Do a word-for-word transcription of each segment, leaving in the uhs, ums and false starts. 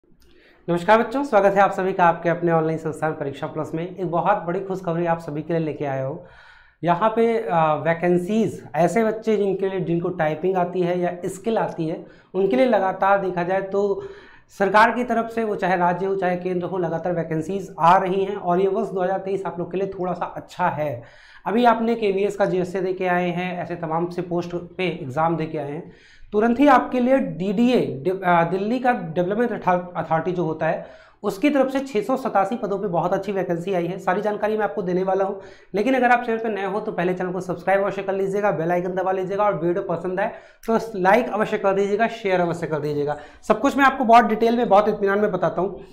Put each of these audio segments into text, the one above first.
नमस्कार बच्चों, स्वागत है आप सभी का आपके अपने ऑनलाइन संस्थान परीक्षा प्लस में। एक बहुत बड़ी खुशखबरी आप सभी के लिए लेके आए हो। यहाँ पे वैकेंसीज ऐसे बच्चे जिनके लिए जिनको टाइपिंग आती है या स्किल आती है उनके लिए लगातार देखा जाए तो सरकार की तरफ से, वो चाहे राज्य हो चाहे केंद्र हो, लगातार वैकेंसीज आ रही हैं और ये वर्ष दो हज़ार तेईस आप लोग के लिए थोड़ा सा अच्छा है। अभी आपने केवीएस का जीएसए दे के आए हैं, ऐसे तमाम से पोस्ट पे एग्ज़ाम दे के आए हैं, तुरंत ही आपके लिए डीडीए दिल्ली का डेवलपमेंट अथॉरिटी जो होता है उसकी तरफ से छः सौ सतासी पदों पे बहुत अच्छी वैकेंसी आई है। सारी जानकारी मैं आपको देने वाला हूं, लेकिन अगर आप चैनल पे नए हो तो पहले चैनल को सब्सक्राइब अवश्य कर लीजिएगा, बेल आइकन दबा लीजिएगा और वीडियो पसंद आए तो लाइक अवश्य कर दीजिएगा, शेयर अवश्य कर दीजिएगा। सब कुछ मैं आपको बहुत डिटेल में, बहुत इत्मीनान में बताता हूँ।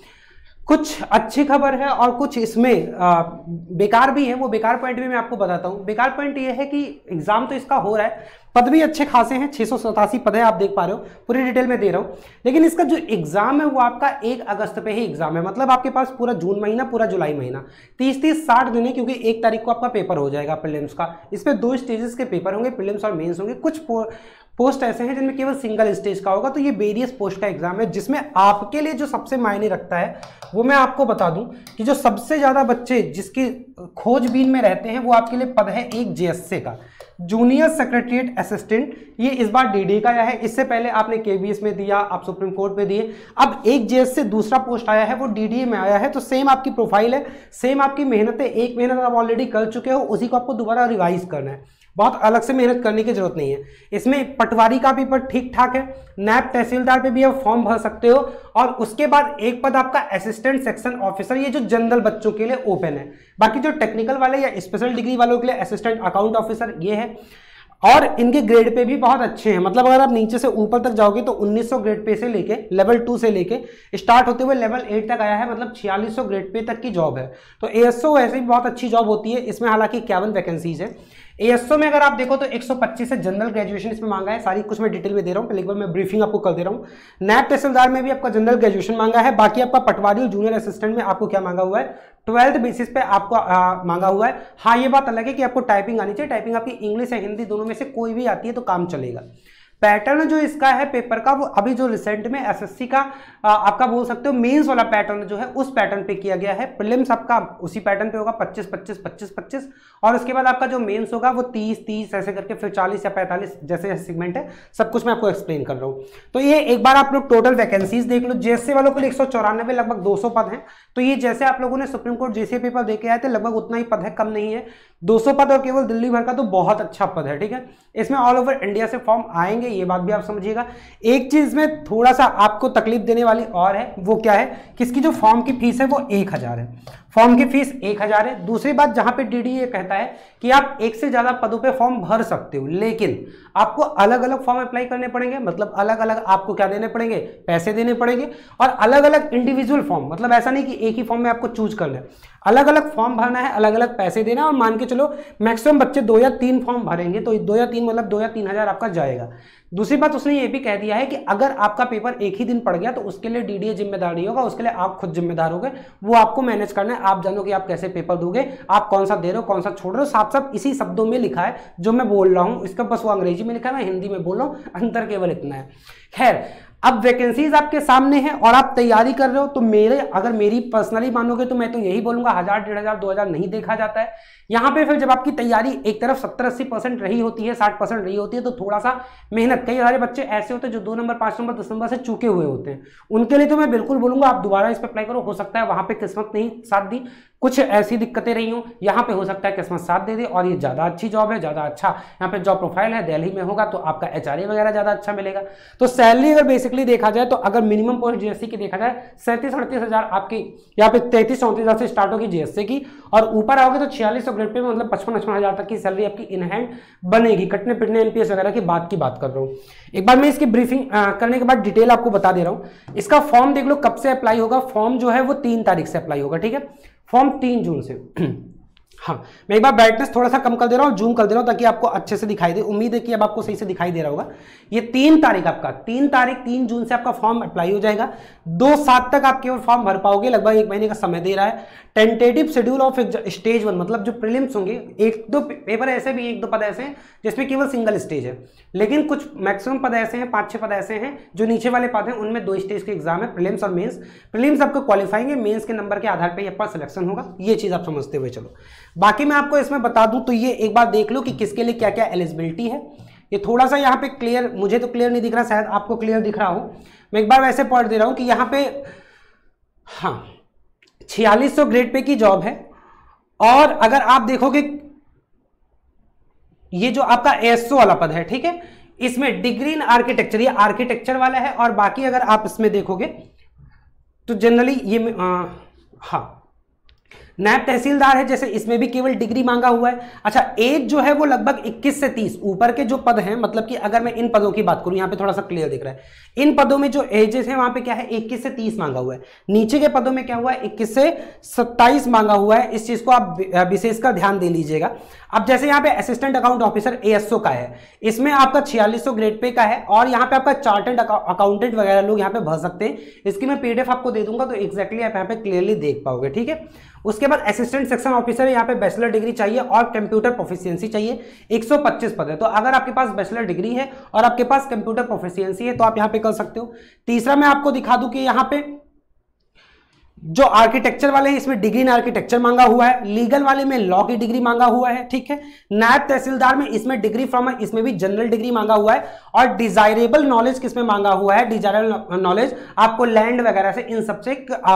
कुछ अच्छी खबर है और कुछ इसमें आ, बेकार भी है। वो बेकार पॉइंट भी मैं आपको बताता हूँ। बेकार पॉइंट ये है कि एग्जाम तो इसका हो रहा है, पद भी अच्छे खासे हैं, छः सौ सतासी पद है, आप देख पा रहे हो, पूरी डिटेल में दे रहा हूँ। लेकिन इसका जो एग्जाम है वो आपका एक अगस्त पे ही एग्जाम है, मतलब आपके पास पूरा जून महीना, पूरा जुलाई महीना, तीस तीस साठ दिन है, क्योंकि एक तारीख को आपका पेपर हो जाएगा प्रीलिम्स का। इसमें दो स्टेजेस के पेपर होंगे, प्रीलिम्स और मेंस होंगे। कुछ पोस्ट ऐसे हैं जिनमें केवल सिंगल स्टेज का होगा, तो ये वेरियस पोस्ट का एग्जाम है जिसमें आपके लिए जो सबसे मायने रखता है वो मैं आपको बता दूं कि जो सबसे ज़्यादा बच्चे जिसकी खोजबीन में रहते हैं वो आपके लिए पद है एक जेएसए का, जूनियर सेक्रेटरीट असिस्टेंट। ये इस बार डीडी का आया है, इससे पहले आपने केवीएस में दिया, आप सुप्रीम कोर्ट में दिए, अब एक जेएसए दूसरा पोस्ट आया है वो डीडीए में आया है। तो सेम आपकी प्रोफाइल है, सेम आपकी मेहनत है, एक मेहनत आप ऑलरेडी कर चुके हो, उसी को आपको दोबारा रिवाइज करना है। बहुत अलग से मेहनत करने की जरूरत नहीं है। इसमें पटवारी का पेपर ठीक ठाक है, नायब तहसीलदार पे भी आप फॉर्म भर सकते हो, और उसके बाद एक पद आपका असिस्टेंट सेक्शन ऑफिसर, ये जो जनरल बच्चों के लिए ओपन है। बाकी जो टेक्निकल वाले या स्पेशल डिग्री वालों के लिए असिस्टेंट अकाउंट ऑफिसर ये है, और इनके ग्रेड पे भी बहुत अच्छे हैं। मतलब अगर आप नीचे से ऊपर तक जाओगे तो उन्नीस सौ ग्रेड पे से लेके लेवल टू से लेके स्टार्ट होते हुए लेवल एट तक आया है, मतलब छियालीस सौ ग्रेड पे तक की जॉब है। तो एएसओ ऐसे ही बहुत अच्छी जॉब होती है। इसमें हालांकि इक्यावन वैकेंसीज है। एएसओ में अगर आप देखो तो एक सौ पच्चीस है, जनरल ग्रेजुएशन इसमें मांगा है, सारी कुछ मैं डिटेल में दे रहा हूँ, पहले एक बार मैं ब्रीफिंग आपको कर दे रहा हूँ। नायब तहसीलदार में भी आपका जनरल ग्रेजुएशन मांगा है, बाकी आपका पटवारी और जूनियर असिस्टेंट में आपको क्या मांगा हुआ है, ट्वेल्थ बेसिस पे आपको आ, मांगा हुआ है। हाँ, ये बात अलग है कि आपको टाइपिंग आनी चाहिए, टाइपिंग आपकी इंग्लिश या हिंदी दोनों में से कोई भी आती है तो काम चलेगा। पैटर्न जो इसका है पेपर का, वो अभी जो रिसेंट में एसएससी का आ, आपका बोल सकते हो मेंस वाला पैटर्न जो है उस पैटर्न पे किया गया है। प्रीलिम्स आपका उसी पैटर्न पे होगा, पच्चीस पच्चीस पच्चीस पच्चीस, और उसके बाद आपका जो मेंस होगा वो तीस तीस ऐसे करके फिर चालीस या पैंतालीस, जैसे सेगमेंट है। सब कुछ मैं आपको एक्सप्लेन कर रहा हूँ। तो ये एक बार आप लोग टोटल वैकेंसीज देख लो। जेएसए वालों के लिए एक सौ चौरानवे लगभग दो सौ पद हैं। तो ये जैसे आप लोगों ने सुप्रीम कोर्ट जेएसए पेपर देके आए थे, लगभग उतना ही पद है, कम नहीं है। दो सौ पद और केवल दिल्ली भर का, तो बहुत अच्छा पद है। ठीक है, इसमें ऑल ओवर इंडिया से फॉर्म आएंगे, ये बात भी आप समझिएगा। एक चीज में थोड़ा सा आपको तकलीफ देने वाली और है, वो क्या है कि इसकी जो फॉर्म की फीस है वो एक हजार है। फॉर्म की फीस एक हजार है। दूसरी बात, जहां पे डीडीए कहता है कि आप एक से ज्यादा पदों पे फॉर्म भर सकते हो, लेकिन आपको अलग अलग फॉर्म अप्लाई करने पड़ेंगे। मतलब अलग अलग आपको क्या देने पड़ेंगे, पैसे देने पड़ेंगे, और अलग अलग इंडिविजुअल फॉर्म। मतलब ऐसा नहीं कि एक ही फॉर्म में आपको चूज करना है, अलग अलग फॉर्म भरना है, अलग अलग पैसे देना है। और मान के चलो मैक्सिमम बच्चे दो या तीन फॉर्म भरेंगे, तो दो या तीन मतलब दो या तीन हजार आपका जाएगा। दूसरी बात, उसने ये भी कह दिया है कि अगर आपका पेपर एक ही दिन पड़ गया तो उसके लिए डीडीए जिम्मेदार नहीं होगा, उसके लिए आप खुद जिम्मेदार होगे। वो आपको मैनेज करना है, आप जानो कि आप कैसे पेपर दोगे, आप कौन सा दे रहे हो, कौन सा छोड़ रहे हो। साफ साफ इसी शब्दों में लिखा है जो मैं बोल रहा हूँ, इसका बस वो अंग्रेजी में लिखा है, मैं हिंदी में बोल रहा हूँ, अंतर केवल इतना है। खैर, अब वैकेंसीज आपके सामने हैं और आप तैयारी कर रहे हो, तो मेरे अगर मेरी पर्सनली मानोगे तो मैं तो यही बोलूंगा, हजार डेढ़ हजार दो हजार नहीं देखा जाता है यहाँ पे। फिर जब आपकी तैयारी एक तरफ सत्तर अस्सी परसेंट रही होती है, साठ परसेंट रही होती है, तो थोड़ा सा मेहनत, कई सारे बच्चे ऐसे होते हैं जो दो नंबर पांच नंबर दस नंबर से चूके हुए होते हैं, उनके लिए तो मैं बिल्कुल बोलूंगा आप दोबारा इस पर अप्लाई करो। हो सकता है वहां पे किस्मत नहीं साथ दी, कुछ ऐसी दिक्कतें रही हूँ, यहाँ पे हो सकता है किस्मत साथ दे दे, और ये ज़्यादा अच्छी जॉब है, ज़्यादा अच्छा यहाँ पे जॉब प्रोफाइल है। दिल्ली में होगा तो आपका एचआरए वगैरह ज़्यादा अच्छा मिलेगा। तो सैलरी अगर बेसिकली देखा जाए तो अगर मिनिमम पोस्ट जीएससी की देखा जाए सैंतीस अड़तीस हज़ार आपकी यहाँ पे तैंतीस चौंतीस हज़ार से स्टार्ट होगी जीएससी की, और ऊपर आओगे तो छियालीस सौ ग्रेड पे मतलब पचपन पचपन हज़ार तक की सैलरी आपकी इन हैंड बनेगी। कटने पिटने एनपीएस वगैरह की बात की बात कर रहा हूँ। एक बार मैं इसकी ब्रीफिंग करने के बाद डिटेल आपको बता दे रहा हूँ। इसका फॉर्म देख लो कब से अप्लाई होगा। फॉर्म जो है वो तीन तारीख से अप्लाई होगा। ठीक है, फॉर्म तीन जून से हाँ, मैं एक बार ब्राइटनेस थोड़ा सा कम कर दे रहा हूँ, जूम कर दे रहा हूँ ताकि आपको अच्छे से दिखाई दे। उम्मीद है कि अब आपको सही से दिखाई दे रहा होगा। ये तीन तारीख आपका तीन तारीख तीन जून से आपका फॉर्म अप्लाई हो जाएगा। दो सात तक आप केवल फॉर्म भर पाओगे, लगभग एक महीने का समय दे रहा है। Tentative schedule of stage one, मतलब जो प्रीलिम्स होंगे, एक दो पेपर ऐसे भी, एक दो पद ऐसे हैं जिसमें केवल सिंगल स्टेज है, लेकिन कुछ मैक्सिमम पद ऐसे हैं, पांच छह पद ऐसे हैं जो नीचे वाले पद हैं उनमें दो स्टेज के एग्जाम है, प्रीलिम्स और मेंस। प्रीलिम्स आपको क्वालिफाइंग है, मेंस के नंबर के आधार पर आपका सिलेक्शन होगा। ये चीज आप समझते हुए चलो। बाकी मैं आपको इसमें बता दूं तो ये एक बार देख लो कि किसके लिए क्या क्या एलिजिबिलिटी है। ये थोड़ा सा यहाँ पे क्लियर, मुझे तो क्लियर नहीं दिख रहा, शायद आपको क्लियर दिख रहा हो। मैं एक बार वैसे पढ़ दे रहा हूं कि यहाँ पे हाँ छियालीस सौ ग्रेड पे की जॉब है। और अगर आप देखोगे ये जो आपका एएसओ वाला पद है, ठीक है, इसमें डिग्री इन आर्किटेक्चर, ये आर्किटेक्चर वाला है। और बाकी अगर आप इसमें देखोगे तो जनरली ये आ, हाँ नायब तहसीलदार है, जैसे इसमें भी केवल डिग्री मांगा हुआ है। अच्छा, एज जो है वो लगभग इक्कीस से तीस, ऊपर के जो पद हैं, मतलब कि अगर मैं इन पदों की बात करूं, यहाँ पे थोड़ा सा क्लियर दिख रहा है, इन पदों में जो एजेस है वहां पे क्या है इक्कीस से तीस मांगा हुआ है। नीचे के पदों में क्या हुआ है इक्कीस से सत्ताईस मांगा हुआ है। इस चीज को आप विशेषकर ध्यान दे लीजिएगा। अब जैसे यहाँ पे असिस्टेंट अकाउंट ऑफिसर एएसओ का है, इसमें आपका छियालीस सौ ग्रेड पे का है और यहाँ पे आपका चार्टर्ड अकाउंटेंट वगैरह लोग यहाँ पे भर सकते हैं। इसकी मैं पीडीएफ आपको दे दूंगा तो एक्जैक्टली आप यहाँ पे क्लियरली देख पाओगे, ठीक है। उसके बाद असिस्टेंट सेक्शन ऑफिसर, यहाँ पे बैचलर डिग्री चाहिए और कंप्यूटर प्रोफिशिएंसी चाहिए। एक सौ पच्चीस पद है, तो अगर आपके पास बैचलर डिग्री है और आपके पास कंप्यूटर प्रोफिशिएंसी है तो आप यहाँ पे कर सकते हो। तीसरा मैं आपको दिखा दूं कि यहाँ पे जो आर्किटेक्चर वाले हैं इसमें डिग्री इन आर्किटेक्चर मांगा हुआ है, लीगल वाले में लॉ की डिग्री मांगा हुआ है, ठीक है। नायब तहसीलदार में इसमें डिग्री फ्रॉम, इसमें भी जनरल डिग्री मांगा हुआ है। और डिजायरेबल नॉलेज किसमें मांगा हुआ है, डिजायरेबल नॉलेज आपको लैंड वगैरह से, इन सबसे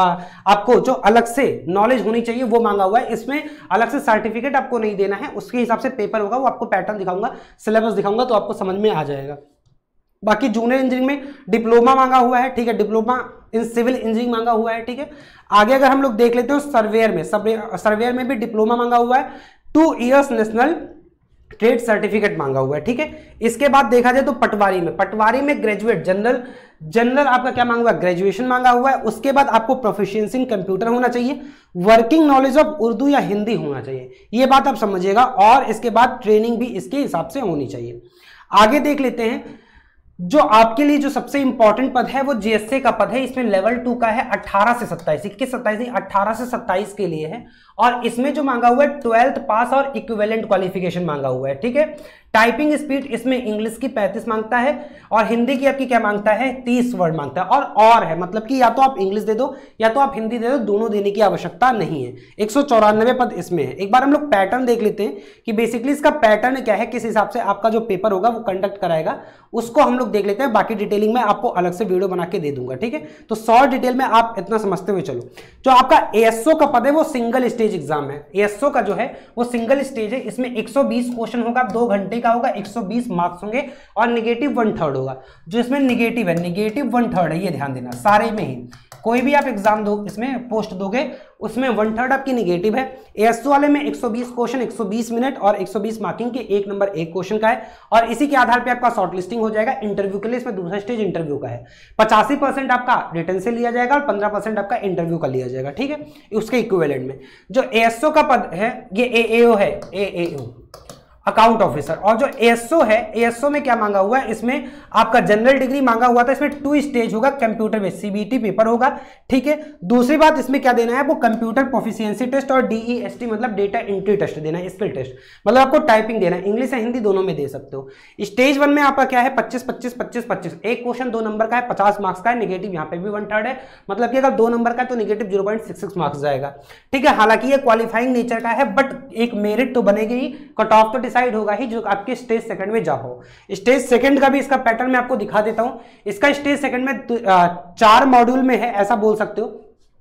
आपको जो अलग से नॉलेज होनी चाहिए वो मांगा हुआ है। इसमें अलग से सर्टिफिकेट आपको नहीं देना है, उसके हिसाब से पेपर होगा, वो आपको पैटर्न दिखाऊंगा, सिलेबस दिखाऊंगा तो आपको समझ में आ जाएगा। बाकी जूनियर इंजीनियरिंग में डिप्लोमा मांगा हुआ है, ठीक है, डिप्लोमा इन सिविल इंजीनियरिंग मांगा हुआ है, ठीक है। आगे अगर हम लोग देख लेते हो सर्वेयर में, सर्वेयर में भी डिप्लोमा मांगा हुआ है, two years national trade certificate मांगा हुआ है, ठीक है। इसके बाद देखा जाए तो पटवारी में, पटवारी में ग्रेजुएट जनरल, जनरल आपका क्या मांगा हुआ है, ग्रेजुएशन मांगा हुआ है। उसके बाद आपको प्रोफिशिएंसी इन कंप्यूटर होना चाहिए, वर्किंग नॉलेज ऑफ उर्दू या हिंदी होना चाहिए, ये बात आप समझिएगा। और इसके बाद ट्रेनिंग भी इसके हिसाब से होनी चाहिए। आगे देख लेते हैं जो आपके लिए जो सबसे इंपॉर्टेंट पद है वो जीएसए का पद है। इसमें लेवल टू का है अठारह से सत्ताईस, इक्कीस सत्ताईस अठारह से सत्ताईस के लिए है। और इसमें जो मांगा हुआ है ट्वेल्थ पास और इक्विवेलेंट क्वालिफिकेशन मांगा हुआ है, ठीक है। टाइपिंग स्पीड इसमें इंग्लिश की पैंतीस मांगता है और हिंदी की आपकी क्या मांगता है, तीस वर्ड मांगता है। और और है मतलब कि या तो आप इंग्लिश दे दो या तो आप हिंदी दे दो, दोनों देने की आवश्यकता नहीं है। एक सौ चौरानवे पद इसमें है। एक बार हम लोग पैटर्न देख लेते हैं कि बेसिकली इसका पैटर्न क्या है, किस हिसाब से आपका जो पेपर होगा वो कंडक्ट कराएगा, उसको हम लोग देख लेते हैं। बाकी डिटेलिंग में आपको अलग से वीडियो बना के दे दूंगा, ठीक है। तो शॉर्ट डिटेल में आप इतना समझते हुए चलो। जो आपका एएसओ का पद है वो सिंगल स्टेज एग्जाम है। एएसओ का जो है वो सिंगल स्टेज है। इसमें एक सौ बीस क्वेश्चन होगा, दो घंटे का होगा, एक सौ बीस मार्क्स होंगे और निगेटिव वन थर्ड होगा। जो इसमें निगेटिव है, निगेटिव वन थर्ड है, ये ध्यान देना। सारे में ही कोई भी आप एग्जाम दो, इसमें पोस्ट दोगे, उसमें वन थर्ड आपकी निगेटिव है। एएसओ वाले में एक सौ बीस क्वेश्चन, एक सौ बीस मिनट और एक सौ बीस मार्किंग के, एक नंबर एक क्वेश्चन का है। और इसी के आधार पे आपका शॉर्ट लिस्टिंग हो जाएगा। इंटरव्यू के लिए इसमें दूसरा स्टेज इंटरव्यू का है। पचासी परसेंट आपका रिटर्न से लिया जाएगा और पंद्रह परसेंट आपका इंटरव्यू का लिया जाएगा, ठीक है। उसके इक्विवेलेंट में जो एएसओ का पद है ये एएओ है, एएओ अकाउंट ऑफिसर। और जो एएसओ है, एएसओ में क्या मांगा हुआ है, इसमें आपका जनरल डिग्री मांगा हुआ था। इसमें टू स्टेज होगा, कंप्यूटर में सीबीटी पेपर होगा, ठीक है। दूसरी बात इसमें क्या देना है, वो कंप्यूटर प्रोफिशिएंसी टेस्ट और डीईएसटी मतलब डेटा एंट्री टेस्ट देना है, स्किल टेस्ट मतलब आपको टाइपिंग देना है। इंग्लिश या हिंदी दोनों में दे सकते हो। स्टेज वन में आपका क्या है, पच्चीस पच्चीस पच्चीस पच्चीस, एक क्वेश्चन दो नंबर का है, पचास मार्क्स का है। निगेटिव यहाँ पे भी वन थर्ड है, मतलब कि अगर दो नंबर का है तो negative zero point six six marks जाएगा, ठीक है। हालांकि ये क्वालिफाइंग नेचर का है, बट एक मेरिट तो बनेगी ही, कट ऑफ तो डिसाइड होगा ही जो आपके स्टेज सेकंड में जाओ। स्टेज सेकंड का भी इसका पैटर्न मैं आपको दिखा देता हूं। इसका स्टेज सेकंड में चार मॉड्यूल में है, ऐसा बोल सकते हो।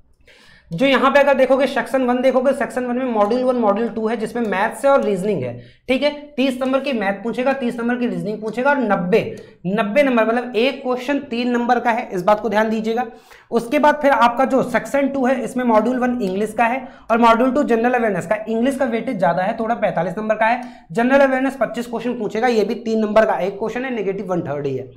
जो यहां पे अगर देखोगे सेक्शन वन देखोगे, सेक्शन वन में मॉड्यूल वन मॉड्यूल टू है जिसमें मैथ्स है और रीजनिंग है, ठीक है। तीस नंबर की मैथ पूछेगा, तीस नंबर की रीजनिंग पूछेगा और नब्बे नब्बे नंबर मतलब एक क्वेश्चन तीन नंबर का है, इस बात को ध्यान दीजिएगा। उसके बाद फिर आपका जो सेक्शन टू है इसमें मॉड्यूल वन इंग्लिश का है और मॉड्यूल टू जनरल अवेयरनेस का। इंग्लिश का वेटेज ज्यादा है, थोड़ा पैंतालीस नंबर का है। जनरल अवेयरनेस पच्चीस क्वेश्चन पूछेगा, ये भी तीन नंबर का एक क्वेश्चन है, नेगेटिव वन थर्ड ही है।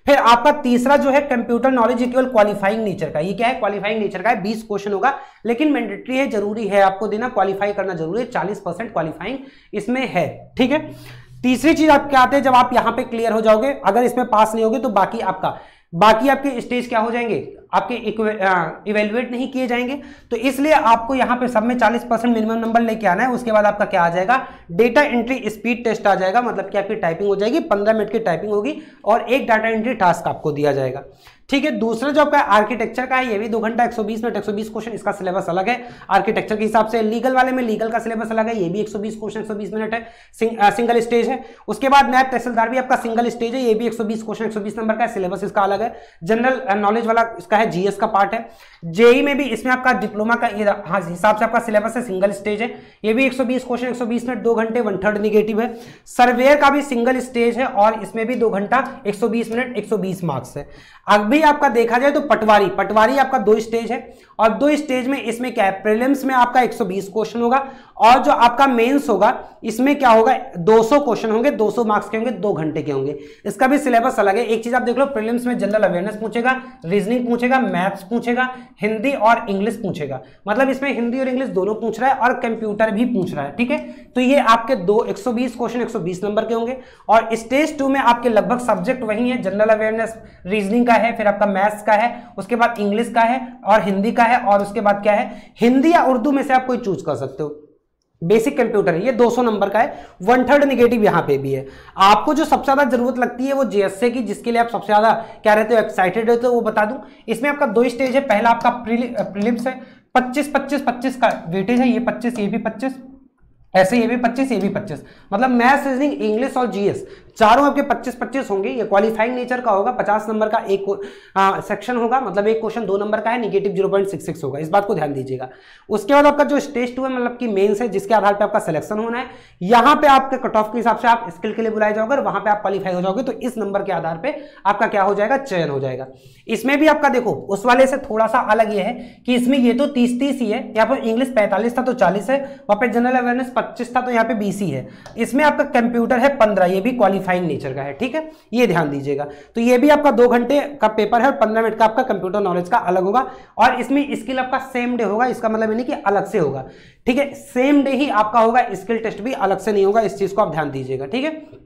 फिर आपका तीसरा जो है कंप्यूटर नॉलेज, ये केवल क्वालिफाइंग नेचर का, ये क्या है क्वालिफाइंग नेचर का है, बीस क्वेश्चन होगा, लेकिन मैंडेटरी है, जरूरी है आपको देना, क्वालिफाई करना जरूरी है, चालीस परसेंट क्वालिफाइंग इसमें है, ठीक है। तीसरी चीज आप क्या आते हैं, जब आप यहां पे क्लियर हो जाओगे, अगर इसमें पास नहीं होगे तो बाकी आपका बाकी आपके स्टेज क्या हो जाएंगे, आपके इवेल्युएट नहीं किए जाएंगे, तो इसलिए आपको यहाँ पे सब में चालीस परसेंट मिनिमम नंबर लेके आना है। उसके बाद आपका क्या आ जाएगा, डेटा एंट्री स्पीड टेस्ट आ जाएगा, मतलब कि आपकी टाइपिंग हो जाएगी, पंद्रह मिनट की टाइपिंग होगी और एक डाटा एंट्री टास्क आपको दिया जाएगा, ठीक है। दूसरा जो आपका आर्किटेक्चर का है, ये भी दो घंटा एक सौ बीस मिनट एक सौ बीस क्वेश्चन, इसका सिलेबस अलग है आर्किटेक्चर के हिसाब से। लीगल वाले में लीगल का सिलेबस अलग है, ये भी एक सौ बीस क्वेश्चन एक सौ बीस मिनट है, सिंग, आ, सिंगल स्टेज है। उसके बाद नायब तहसीलदार भी आपका सिंगल स्टेज है, ये भी एक सौ बीस क्वेश्चन एक सौ बीस नंबर का है, सिलेबस इसका अलग है। जनरल नॉलेज वाला इसका है, जीएस का पार्ट है। जेई में भी इसमें आपका डिप्लोमा का हाँ हिसाब से आपका सिलेबस है, सिंगल स्टेज है, ये भी एक सौ बीस क्वेश्चन एक सौ बीस मिनट दो घंटे, वन थर्ड निगेटिव है। सर्वेयर का भी सिंगल स्टेज है और इसमें भी दो घंटा एक सौ बीस मिनट एक सौ बीस मार्क्स है। अभी आपका देखा जाए तो पटवारी पटवारी आपका दो स्टेज है और दो स्टेज में इसमें क्या है, प्रीलिम्स में आपका एक सौ बीस क्वेश्चन होगा और जो आपका मेंस होगा इसमें क्या होगा, दो सौ क्वेश्चन होंगे, दो सौ मार्क्स के होंगे, दो घंटे के होंगे। इसका भी सिलेबस अलग है। एक चीज आप देख लो, प्रीलिम्स में जनरल अवेयरनेस पूछेगा, रीजनिंग पूछेगा, मैथ्स पूछेगा, हिंदी और इंग्लिश पूछेगा, मतलब इसमें हिंदी और इंग्लिश दोनों पूछ रहा है और कंप्यूटर भी पूछ रहा है, ठीक है। तो ये आपके दो एक सौ बीस क्वेश्चन एक सौ बीस नंबर के होंगे और स्टेज टू में आपके लगभग सब्जेक्ट वही है, जनरल अवेयरनेस रीजनिंग का है, फिर आपका मैथ्स का है, उसके बाद इंग्लिश का है और हिंदी का है और उसके बाद क्या है, हिंदी या उर्दू में से आप कोई चूज कर सकते हो। बेसिक कंप्यूटर है, ये दो सौ नंबर का है, वन थर्ड निगेटिव यहां पे भी है। आपको जो सबसे ज्यादा जरूरत लगती है वो जीएसए की, जिसके लिए आप सबसे ज्यादा क्या रहते हो, एक्साइटेड रहते हो, वो बता दूं। इसमें आपका दो स्टेज है, पहला आपका प्रीलिम्स है, पच्चीस पच्चीस पच्चीस का वेटेज है, ये पच्चीस ये भी पच्चीस, ऐसे ये भी पच्चीस ये भी पच्चीस, मतलब मैथ्स रीजनिंग इंग्लिश और जीएस चारों आपके पच्चीस पच्चीस होंगे। ये क्वालिफाइंग नेचर का होगा, पचास नंबर का एक आ, सेक्शन होगा, मतलब एक क्वेश्चन दो नंबर का है, negative zero point six six होगा, इस बात को ध्यान दीजिएगा। उसके बाद आपका जो स्टेज टू है, मतलब कि मेंस है, जिसके आधार पे आपका सिलेक्शन होना है, यहाँ पे आपके कट ऑफ के हिसाब से आप स्किल के लिए बुलाए जाओगे और वहां पे आप क्वालिफाई हो जाओगे, तो इस नंबर के आधार पे आपका क्या हो जाएगा, चयन हो जाएगा। इसमें भी आपका देखो उस वाले से थोड़ा सा अलग ये है कि इसमें ये तो तीस तीस ही है, यहाँ पर इंग्लिश पैंतालीस था तो चालीस है, वहां पे जनरल अवेयरनेस पच्चीस था तो यहाँ पे बीस ही है। इसमें आपका कंप्यूटर है पंद्रह, ये भी क्वालिफाइंग नेचर का है, ठीक है, ये ध्यान दीजिएगा। तो ये भी आपका दो घंटे का पेपर है और पंद्रह मिनट का आपका कंप्यूटर नॉलेज का अलग होगा और इसमें स्किल आपका सेम डे होगा, इसका मतलब नहीं कि अलग से होगा, ठीक है, सेम डे ही आपका होगा, स्किल टेस्ट भी अलग से नहीं होगा, इस चीज को आप ध्यान दीजिएगा, ठीक है।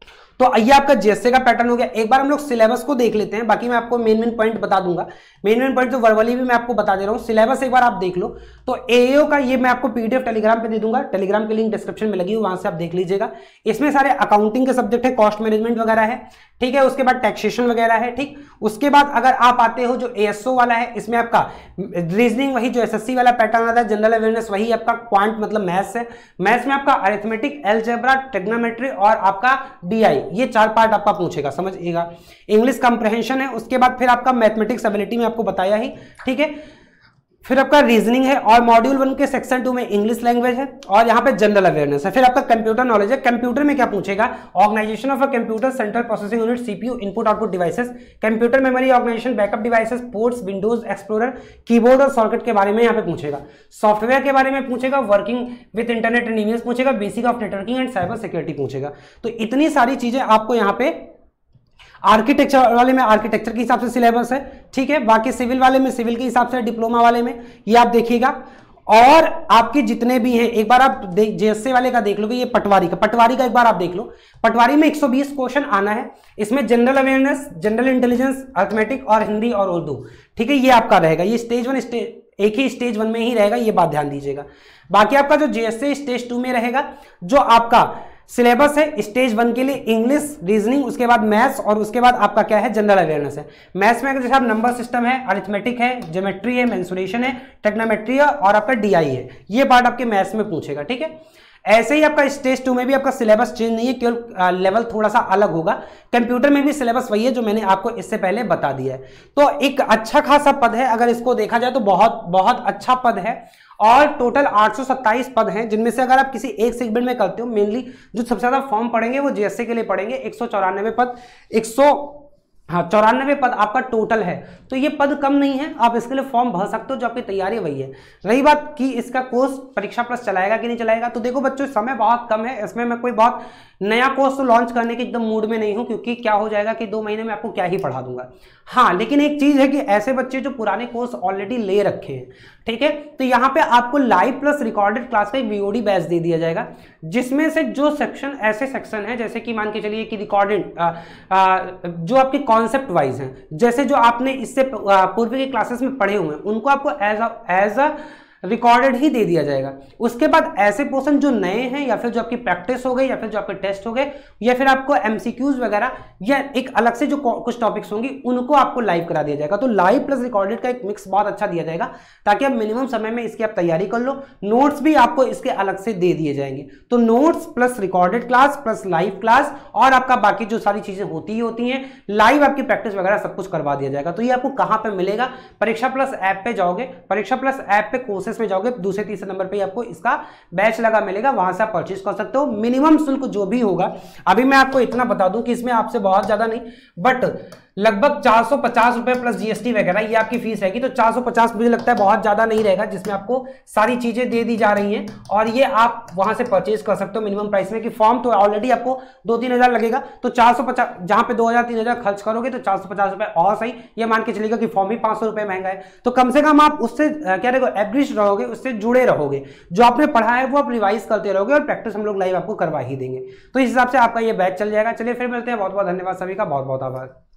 तो ये आपका जीएसए का पैटर्न हो गया। एक बार हम लोग सिलेबस को देख लेते हैं, बाकी मैं आपको मेन मेन पॉइंट बता दूंगा, मेन मेन पॉइंट तो वर्बली भी मैं आपको बता दे रहा हूं। सिलेबस एक बार आप देख लो, तो एओ का ये मैं आपको पीडीएफ टेलीग्राम पे दे दूंगा, टेलीग्राम की लिंक डिस्क्रिप्शन में लगी हुई, वहां से आप देख लीजिएगा। इसमें सारे अकाउंटिंग के सब्जेक्ट है, कॉस्ट मैनेजमेंट वगैरह है, ठीक है, उसके बाद टैक्सेशन वगैरह है, ठीक। उसके बाद अगर आप आते हो जो एएसओ वाला है, इसमें आपका रीजनिंग वही जो एसएससी वाला पैटर्न आता है, जनरल अवेयरनेस वही आपका, क्वांट मतलब मैथ्स है, मैथ्स में आपका अरिथमेटिक, अलजेब्रा, ट्रिग्नोमेट्री और आपका डीआई, ये चार पार्ट आपका पूछेगा, समझिएगा। इंग्लिश कंप्रहेंशन है, उसके बाद फिर आपका मैथमेटिक्स एबिलिटी में आपको बताया ही, ठीक है, फिर आपका रीजनिंग है और मॉड्यूल वन के सेक्शन टू में इंग्लिश लैंग्वेज है और यहाँ पे जनरल अवेयरनेस है। फिर आपका कंप्यूटर नॉलेज है, कंप्यूटर में क्या पूछेगा, organisation of a computer, central processing unit, CPU, input output devices, computer memory organisation, backup devices, ports, Windows Explorer, keyboard और शॉर्टकट के बारे में यहाँ पे पूछेगा, सॉफ्टवेयर के बारे में पूछेगा, working with internet and emails पूछेगा, basic of networking and cyber security पूछेगा। तो इतनी सारी चीजें आपको यहाँ पे आर्किटेक्चर वाले में आर्किटेक्चर के हिसाब से सिलेबस है, ठीक है, बाकी सिविल वाले में सिविल के हिसाब से, डिप्लोमा वाले में ये आप देखिएगा। और आपके जितने भी हैं एक बार आप जेएसए वाले का देख लो, ये पटवारी का पटवारी का एक बार आप देख लो। पटवारी में एक सौ बीस क्वेश्चन आना है, इसमें general awareness, general intelligence, arithmetic और हिंदी और उर्दू, ठीक है, ये आपका रहेगा। ये स्टेज वन स्टेज एक ही स्टेज वन में ही रहेगा, ये बात ध्यान दीजिएगा। बाकी आपका जो जेएसए स्टेज टू में रहेगा, जो आपका सिलेबस है स्टेज वन के लिए इंग्लिश, रीजनिंग, उसके बाद मैथ्स और उसके बाद आपका क्या है, जनरल अवेयरनेस है। मैथ्स में जैसे आप नंबर सिस्टम है, अरिथमेटिक है, ज्योमेट्री है, मेंसुरेशन है, ट्रिग्नोमेट्री है और आपका डीआई है, ये पार्ट आपके मैथ्स में पूछेगा, ठीक है। ऐसे ही आपका स्टेज टू में भी आपका सिलेबस चेंज नहीं है, केवल लेवल थोड़ा सा अलग होगा। कंप्यूटर में भी सिलेबस वही है जो मैंने आपको इससे पहले बता दिया है। तो एक अच्छा खासा पद है, अगर इसको देखा जाए तो बहुत बहुत अच्छा पद है और टोटल आठ सौ सत्ताईस पद हैं, जिनमें से अगर आप किसी एक सेगमेंट में करते हो, मेनली जो सबसे ज्यादा फॉर्म पढ़ेंगे वो जेएसए के लिए पढ़ेंगे, एक सौ चौरानवे पद, एक सौ हाँ चौरानवे पद आपका टोटल है। तो ये पद कम नहीं है, आप इसके लिए फॉर्म भर सकते हो, जो आपकी तैयारी वही है। रही बात कि इसका कोर्स परीक्षा प्लस चलाएगा कि नहीं चलाएगा, तो देखो बच्चों समय बहुत कम है, इसमें मैं कोई बहुत नया कोर्स तो लॉन्च करने के एकदम मूड में नहीं हूं, क्योंकि क्या हो जाएगा कि दो महीने में आपको क्या ही पढ़ा दूंगा। हाँ, लेकिन एक चीज है कि ऐसे बच्चे जो पुराने कोर्स ऑलरेडी ले रखे हैं, ठीक है, तो यहाँ पे आपको लाइव प्लस रिकॉर्डेड क्लास का एक वीओडी बैच दे दिया जाएगा, जिसमें से जो सेक्शन ऐसे सेक्शन है जैसे कि मान के चलिए कि रिकॉर्डेड जो आपके कॉन्सेप्ट वाइज हैं, जैसे जो आपने इससे पूर्व के क्लासेस में पढ़े हुए हैं, उनको आपको एज एज अ रिकॉर्डेड ही दे दिया जाएगा। उसके बाद ऐसे पोर्शन जो नए हैं, या फिर जो आपकी प्रैक्टिस हो गई, या फिर जो आपके टेस्ट हो गए, या फिर आपको एमसीक्यूज वगैरह, या एक अलग से जो कुछ टॉपिक्स होंगी उनको आपको लाइव करा दिया जाएगा। तो लाइव प्लस रिकॉर्डेड का एक मिक्स बहुत अच्छा दिया जाएगा, ताकि आप मिनिमम समय में इसकी आप तैयारी कर लो। नोट्स भी आपको इसके अलग से दे दिए जाएंगे। तो notes plus recorded class plus live class, और आपका बाकी जो सारी चीजें होती ही होती हैं, लाइव आपकी प्रैक्टिस वगैरह सब कुछ करवा दिया जाएगा। तो ये आपको कहां पे मिलेगा? परीक्षा प्लस ऐप पे जाओगे, परीक्षा प्लस ऐप पे कोर्सेज में जाओगे, दूसरे तीसरे नंबर पे आपको इसका बैच लगा मिलेगा, वहां से आप परचेज कर सकते हो। मिनिमम शुल्क जो भी होगा, अभी मैं आपको इतना बता दूं कि इसमें आपसे बहुत ज्यादा नहीं, बट लगभग चार सौ पचास रुपए प्लस जीएसटी वगैरह ये आपकी फीस रहेगी। तो चार सौ पचास मुझे लगता है बहुत ज्यादा नहीं रहेगा, जिसमें आपको सारी चीजें दे दी जा रही हैं, और ये आप वहां से परचेज कर सकते हो मिनिमम प्राइस में। कि फॉर्म तो ऑलरेडी आपको दो तीन हजार लगेगा, तो चार सौ पचास जहां पे दो हजार तीन हजार खर्च करोगे, तो चार सौ पचास रुपए और सही, ये मान के चलेगा कि फॉर्म ही पांच सौ रुपए महंगा है। तो कम से कम आप उससे क्या रहोगे, एवरेज रहोगे, उससे जुड़े रहोगे, जो आपने पढ़ा है वो आप रिवाइज करते रहोगे, और प्रैक्टिस हम लोग लाइव आपको करवा ही देंगे। तो इस हिसाब से आपका ये बैच चल जाएगा। चलिए फिर मिलते हैं, बहुत बहुत धन्यवाद सभी का, बहुत बहुत आभार।